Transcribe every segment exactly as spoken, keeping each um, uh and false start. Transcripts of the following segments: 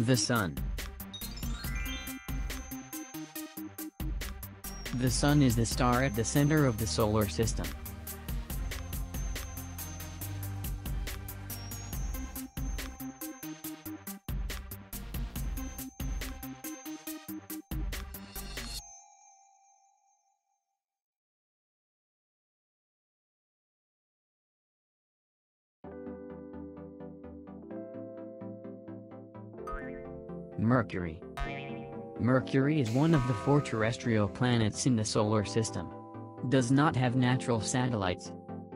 The Sun. The Sun is the star at the center of the solar system. Mercury. Mercury is one of the four terrestrial planets in the solar system. Does not have natural satellites.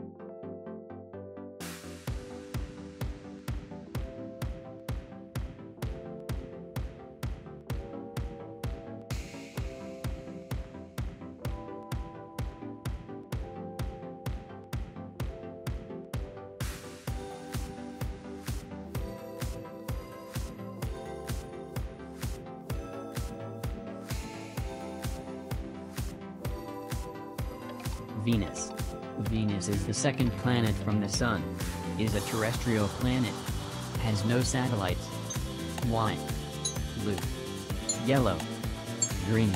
Venus. Venus is the second planet from the Sun. Is a terrestrial planet. Has no satellites. White, blue, yellow, green.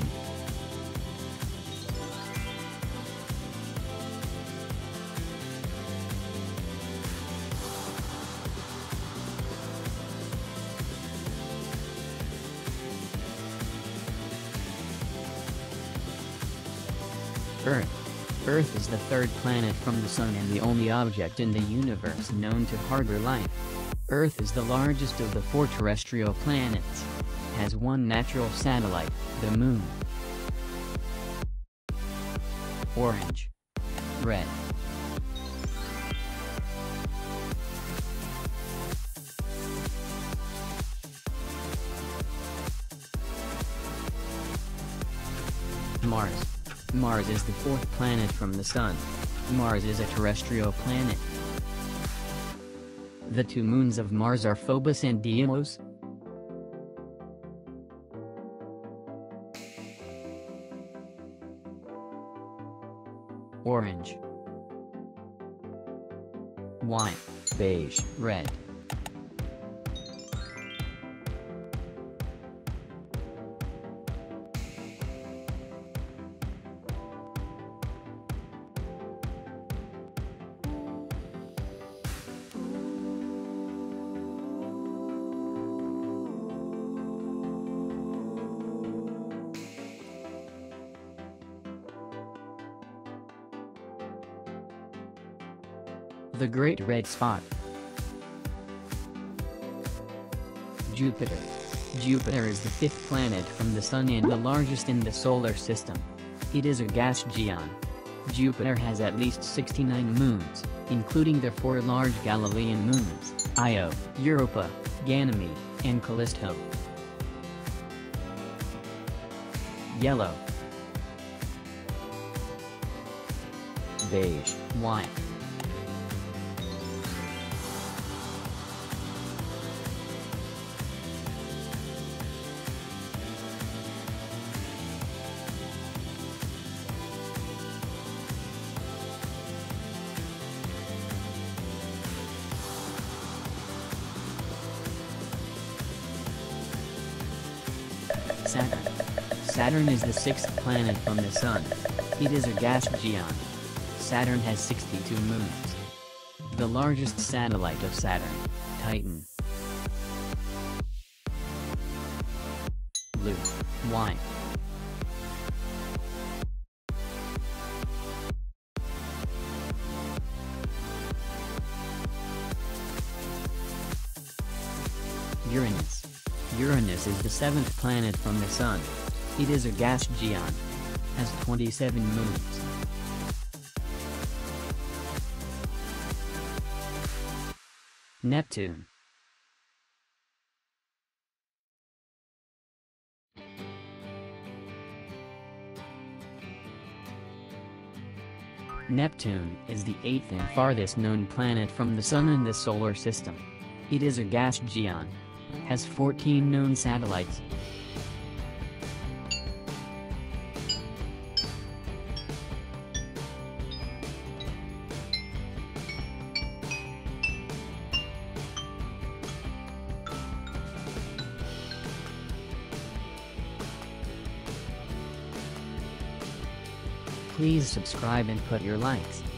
Earth. Earth is the third planet from the Sun and the only object in the universe known to harbor life. Earth is the largest of the four terrestrial planets. Has one natural satellite, the Moon. Orange. Red. Mars. Mars is the fourth planet from the Sun. Mars is a terrestrial planet. The two moons of Mars are Phobos and Deimos. Orange, white, beige, red. The Great Red Spot. Jupiter. Jupiter is the fifth planet from the Sun and the largest in the solar system. It is a gas giant. Jupiter has at least sixty-nine moons, including the four large Galilean moons, Io, Europa, Ganymede, and Callisto. Yellow, beige, white. Saturn. Saturn is the sixth planet from the Sun. It is a gas giant. Saturn has sixty-two moons. The largest satellite of Saturn, Titan. Blue, white. Uranus. Uranus is the seventh planet from the Sun. It is a gas giant. Has twenty-seven moons. Neptune. Neptune is the eighth and farthest known planet from the Sun in the solar system. It is a gas giant. Has fourteen known satellites. Please subscribe and put your likes.